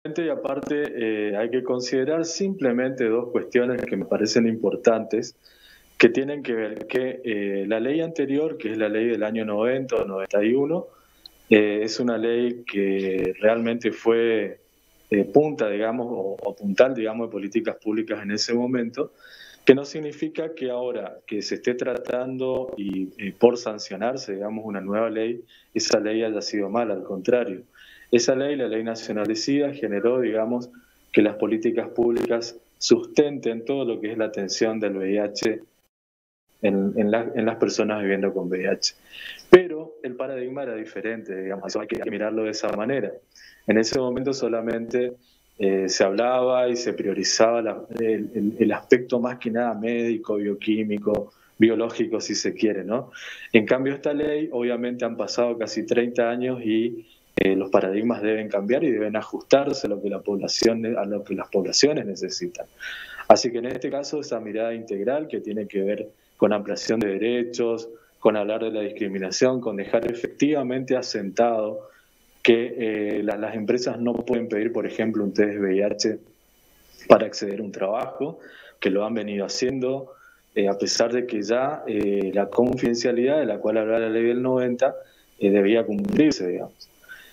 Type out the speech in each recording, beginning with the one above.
Y aparte hay que considerar simplemente dos cuestiones que me parecen importantes, que tienen que ver que la ley anterior, que es la ley del año 90 o 91, es una ley que realmente fue punta, digamos, o puntal, digamos, de políticas públicas en ese momento, que no significa que ahora que se esté tratando y por sancionarse, digamos, una nueva ley, esa ley haya sido mala, al contrario. Esa ley, la ley nacional de SIDA, generó, digamos, que las políticas públicas sustenten todo lo que es la atención del VIH en las personas viviendo con VIH. Pero el paradigma era diferente, digamos, hay que mirarlo de esa manera. En ese momento solamente se hablaba y se priorizaba el aspecto más que nada médico, bioquímico, biológico, si se quiere, ¿no? En cambio, esta ley, obviamente han pasado casi 30 años y los paradigmas deben cambiar y deben ajustarse a lo que la población, a lo que las poblaciones necesitan. Así que en este caso, esa mirada integral que tiene que ver con ampliación de derechos, con hablar de la discriminación, con dejar efectivamente asentado que las empresas no pueden pedir, por ejemplo, un test de VIH para acceder a un trabajo, que lo han venido haciendo, a pesar de que ya la confidencialidad de la cual habla la ley del 90 debía cumplirse, digamos.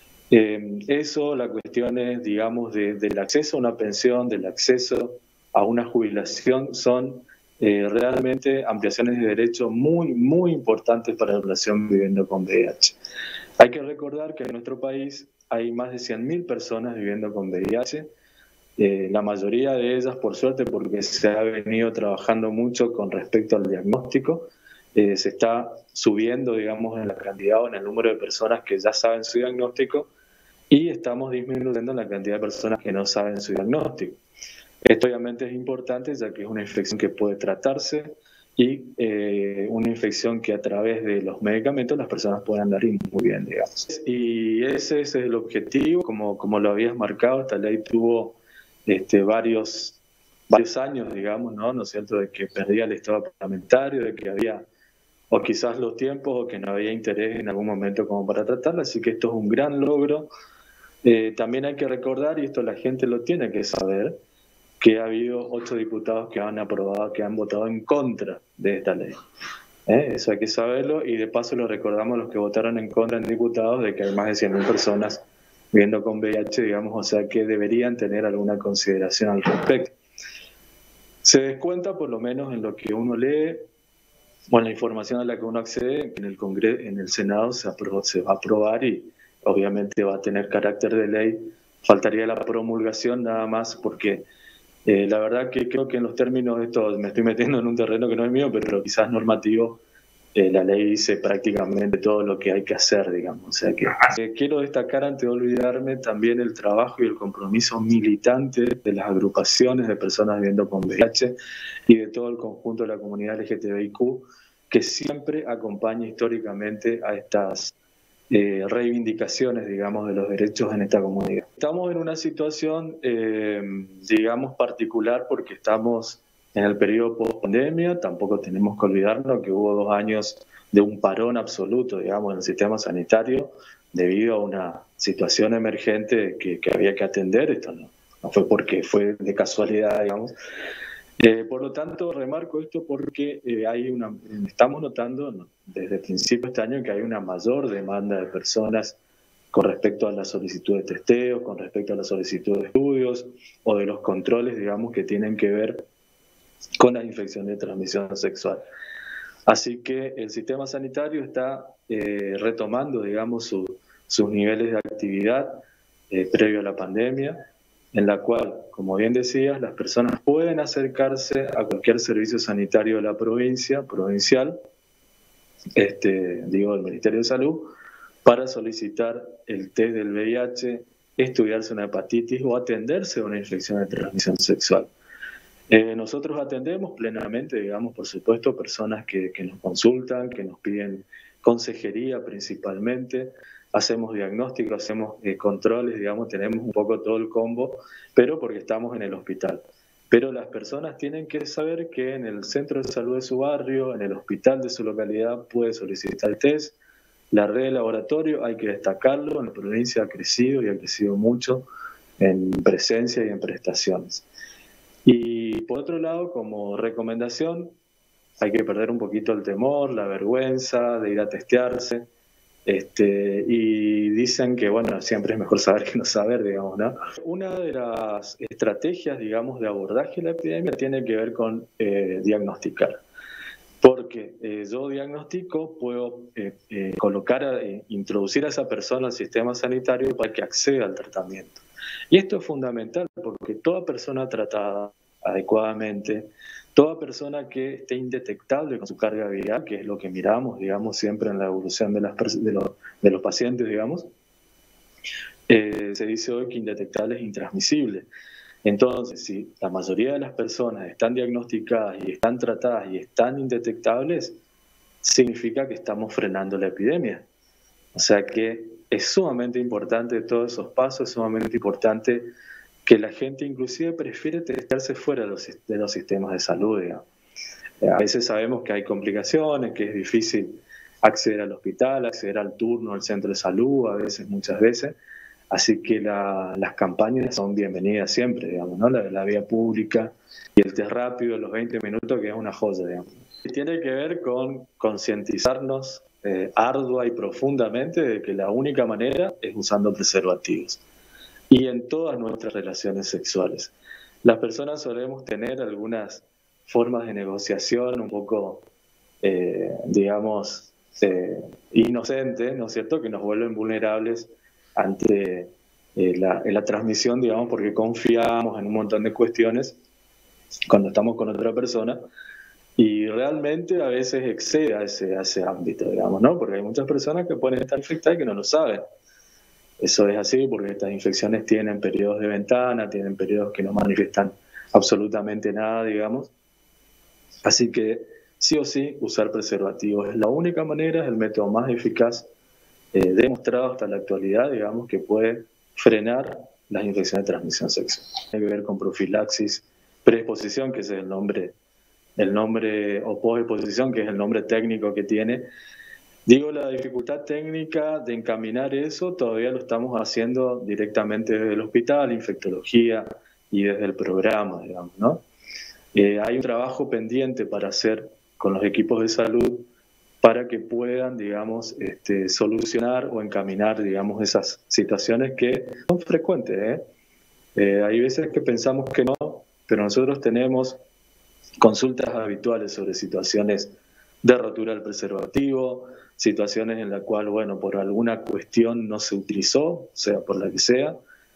Eso, la cuestión es, digamos, del acceso a una pensión, del acceso a una jubilación, son realmente ampliaciones de derechos muy, muy importantes para la población viviendo con VIH. Hay que recordar que en nuestro país hay más de 100.000 personas viviendo con VIH, la mayoría de ellas, por suerte, porque se ha venido trabajando mucho con respecto al diagnóstico, se está subiendo, digamos, en la cantidad o en el número de personas que ya saben su diagnóstico y estamos disminuyendo la cantidad de personas que no saben su diagnóstico. Esto obviamente es importante ya que es una infección que puede tratarse y una infección que a través de los medicamentos las personas pueden andar muy bien, digamos. Y ese es el objetivo, como lo habías marcado, esta ley tuvo varios años, digamos, ¿no es cierto?, de que perdía el estado parlamentario, de que había o quizás los tiempos o que no había interés en algún momento como para tratarla, así que esto es un gran logro. También hay que recordar, y esto la gente lo tiene que saber, que ha habido 8 diputados que han aprobado, que han votado en contra de esta ley. Eso hay que saberlo, y de paso lo recordamos a los que votaron en contra en diputados, de que hay más de 100.000 personas viviendo con VIH, digamos, o sea que deberían tener alguna consideración al respecto. Se descuenta, por lo menos en lo que uno lee, o en la información a la que uno accede, que en el Senado se va a aprobar y obviamente va a tener carácter de ley. Faltaría la promulgación nada más, porque la verdad que creo que en los términos de esto me estoy metiendo en un terreno que no es mío, pero quizás normativo, la ley dice prácticamente todo lo que hay que hacer, digamos. O sea que quiero destacar, antes de olvidarme, también el trabajo y el compromiso militante de las agrupaciones de personas viviendo con VIH y de todo el conjunto de la comunidad LGTBIQ, que siempre acompaña históricamente a estas reivindicaciones, digamos, de los derechos en esta comunidad. Estamos en una situación, digamos, particular porque estamos en el periodo post-pandemia. Tampoco tenemos que olvidarnos que hubo 2 años de un parón absoluto, digamos, en el sistema sanitario debido a una situación emergente que había que atender. Esto no fue porque fue de casualidad, digamos. Por lo tanto, remarco esto porque estamos notando desde el principio de este año que hay una mayor demanda de personas con respecto a la solicitud de testeo, con respecto a la solicitud de estudios o de los controles, digamos, que tienen que ver con las infecciones de transmisión sexual. Así que el sistema sanitario está retomando, digamos, sus niveles de actividad previo a la pandemia, en la cual, como bien decías, las personas pueden acercarse a cualquier servicio sanitario de la provincial, del Ministerio de Salud, para solicitar el test del VIH, estudiarse una hepatitis o atenderse a una infección de transmisión sexual. Nosotros atendemos plenamente, digamos, por supuesto, personas que nos consultan, que nos piden consejería principalmente, hacemos diagnóstico, hacemos controles, digamos, tenemos un poco todo el combo, pero porque estamos en el hospital. Pero las personas tienen que saber que en el centro de salud de su barrio, en el hospital de su localidad, puede solicitar el test. La red de laboratorio, hay que destacarlo, en la provincia ha crecido y ha crecido mucho en presencia y en prestaciones. Y por otro lado, como recomendación, hay que perder un poquito el temor, la vergüenza de ir a testearse. Y dicen que, bueno, siempre es mejor saber que no saber, digamos, ¿no? Una de las estrategias, digamos, de abordaje de la epidemia tiene que ver con diagnosticar. Porque yo diagnostico, puedo introducir a esa persona al sistema sanitario para que acceda al tratamiento. Y esto es fundamental porque toda persona tratada adecuadamente, toda persona que esté indetectable con su carga viral, que es lo que miramos, digamos, siempre en la evolución de los pacientes, digamos, se dice hoy que indetectable es intransmisible. Entonces, si la mayoría de las personas están diagnosticadas y están tratadas y están indetectables, significa que estamos frenando la epidemia. O sea que es sumamente importante todos esos pasos, es sumamente importante que la gente inclusive prefiere testearse fuera de los sistemas de salud, digamos. A veces sabemos que hay complicaciones, que es difícil acceder al hospital, acceder al turno, al centro de salud, a veces, muchas veces. Así que las campañas son bienvenidas siempre, digamos, ¿no? La vía pública y el test rápido, los 20 minutos, que es una joya, digamos. Tiene que ver con concientizarnos ardua y profundamente de que la única manera es usando preservativos. Y en todas nuestras relaciones sexuales. Las personas solemos tener algunas formas de negociación un poco, digamos, inocentes, ¿no es cierto?, que nos vuelven vulnerables ante la transmisión, digamos, porque confiamos en un montón de cuestiones cuando estamos con otra persona y realmente a veces excede a ese ámbito, digamos, ¿no? Porque hay muchas personas que pueden estar infectadas y que no lo saben. Eso es así porque estas infecciones tienen periodos de ventana, tienen periodos que no manifiestan absolutamente nada, digamos. Así que sí o sí usar preservativos es la única manera, es el método más eficaz demostrado hasta la actualidad, digamos, que puede frenar las infecciones de transmisión sexual. Tiene que ver con profilaxis, preexposición, que es el nombre o posexposición, que es el nombre técnico que tiene. Digo, la dificultad técnica de encaminar eso todavía lo estamos haciendo directamente desde el hospital, infectología y desde el programa, digamos, ¿no? Hay un trabajo pendiente para hacer con los equipos de salud para que puedan, digamos, solucionar o encaminar, digamos, esas situaciones que son frecuentes, hay veces que pensamos que no, pero nosotros tenemos consultas habituales sobre situaciones de rotura del preservativo, situaciones en las cuales, bueno, por alguna cuestión no se utilizó, sea por la que sea,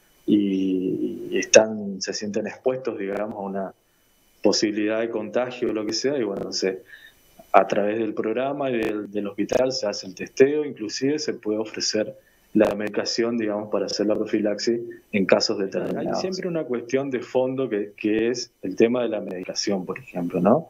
y se sienten expuestos, digamos, a una posibilidad de contagio o lo que sea, y bueno, a través del programa y del hospital se hace el testeo, inclusive se puede ofrecer la medicación, digamos, para hacer la profilaxis en casos determinados. Hay siempre una cuestión de fondo que es el tema de la medicación, por ejemplo, ¿no?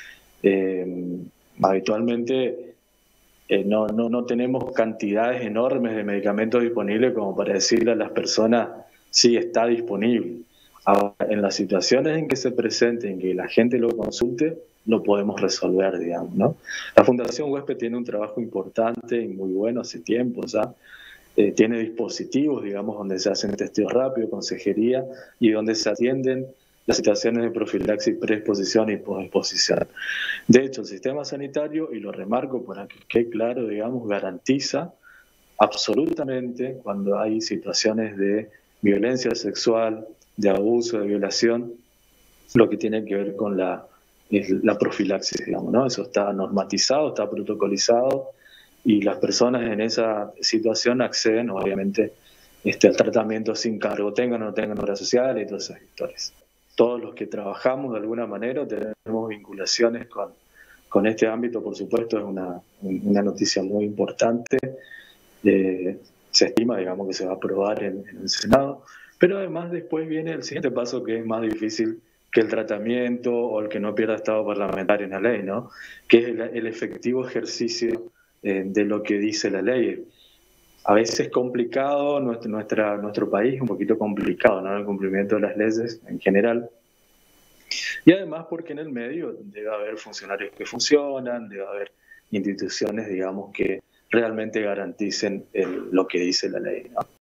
Habitualmente no tenemos cantidades enormes de medicamentos disponibles como para decirle a las personas, sí, está disponible. Ahora, en las situaciones en que se presente, en que la gente lo consulte, lo podemos resolver, digamos, ¿no? La Fundación Huésped tiene un trabajo importante y muy bueno hace tiempo ya. Tiene dispositivos, digamos, donde se hacen testeos rápidos, consejería, y donde se atienden las situaciones de profilaxis, preexposición y posexposición. De hecho, el sistema sanitario, y lo remarco para que quede claro, digamos, garantiza absolutamente cuando hay situaciones de violencia sexual, de abuso, de violación, lo que tiene que ver con la profilaxis, digamos, ¿no? Eso está normatizado, está protocolizado, y las personas en esa situación acceden, obviamente, al tratamiento sin cargo, tengan o no tengan obra social y todas esas historias. Todos los que trabajamos de alguna manera tenemos vinculaciones con este ámbito, por supuesto, es una noticia muy importante. Se estima, digamos, que se va a aprobar en el Senado, pero además después viene el siguiente paso, que es más difícil que el tratamiento o el que no pierda estado parlamentario en la ley, ¿no? Que es el efectivo ejercicio de lo que dice la ley. A veces complicado, nuestro país es un poquito complicado, ¿no? El cumplimiento de las leyes en general. Y además porque en el medio debe haber funcionarios que funcionan, debe haber instituciones, digamos, que realmente garanticen lo que dice la ley, ¿no?